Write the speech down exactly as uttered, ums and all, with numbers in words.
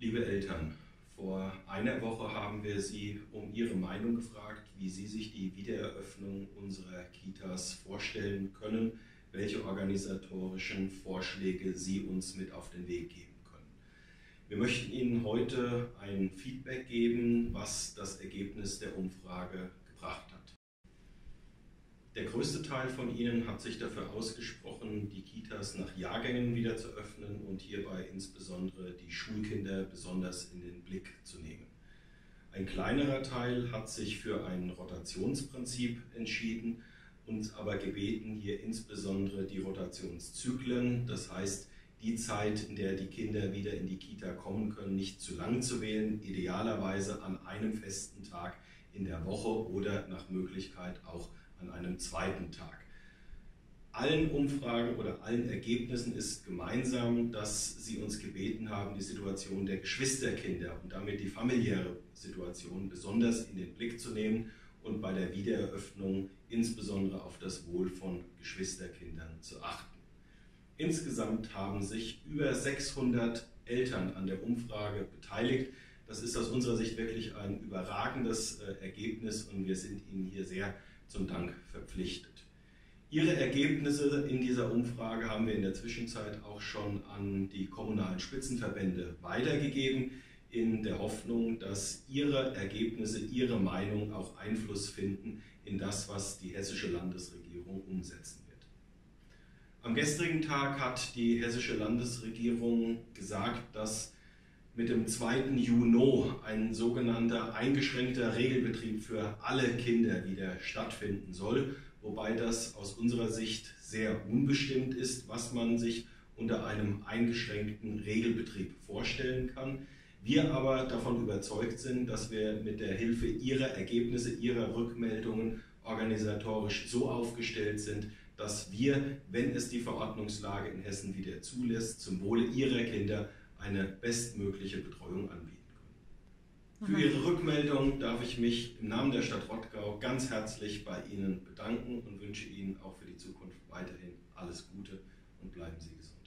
Liebe Eltern, vor einer Woche haben wir Sie um Ihre Meinung gefragt, wie Sie sich die Wiedereröffnung unserer Kitas vorstellen können, welche organisatorischen Vorschläge Sie uns mit auf den Weg geben können. Wir möchten Ihnen heute ein Feedback geben, was das Ergebnis der Umfrage gebracht hat. Der größte Teil von Ihnen hat sich dafür ausgesprochen, die Kitas nach Jahrgängen wieder zu öffnen und hierbei insbesondere die Schulkinder besonders in den Blick zu nehmen. Ein kleinerer Teil hat sich für ein Rotationsprinzip entschieden, uns aber gebeten, hier insbesondere die Rotationszyklen, das heißt die Zeit, in der die Kinder wieder in die Kita kommen können, nicht zu lang zu wählen, idealerweise an einem festen Tag in der Woche oder nach Möglichkeit auch an einem zweiten Tag. Allen Umfragen oder allen Ergebnissen ist gemeinsam, dass Sie uns gebeten haben, die Situation der Geschwisterkinder und damit die familiäre Situation besonders in den Blick zu nehmen und bei der Wiedereröffnung insbesondere auf das Wohl von Geschwisterkindern zu achten. Insgesamt haben sich über sechshundert Eltern an der Umfrage beteiligt. Das ist aus unserer Sicht wirklich ein überragendes Ergebnis und wir sind Ihnen hier sehr zum Dank verpflichtet. Ihre Ergebnisse in dieser Umfrage haben wir in der Zwischenzeit auch schon an die kommunalen Spitzenverbände weitergegeben, in der Hoffnung, dass Ihre Ergebnisse, Ihre Meinung auch Einfluss finden in das, was die hessische Landesregierung umsetzen wird. Am gestrigen Tag hat die hessische Landesregierung gesagt, dass mit dem zweiten Juni ein sogenannter eingeschränkter Regelbetrieb für alle Kinder wieder stattfinden soll, wobei das aus unserer Sicht sehr unbestimmt ist, was man sich unter einem eingeschränkten Regelbetrieb vorstellen kann. Wir aber davon überzeugt sind, dass wir mit der Hilfe Ihrer Ergebnisse, Ihrer Rückmeldungen organisatorisch so aufgestellt sind, dass wir, wenn es die Verordnungslage in Hessen wieder zulässt, zum Wohle Ihrer Kinder eine bestmögliche Betreuung anbieten können. Für Ihre Rückmeldung darf ich mich im Namen der Stadt Rottgau ganz herzlich bei Ihnen bedanken und wünsche Ihnen auch für die Zukunft weiterhin alles Gute und bleiben Sie gesund.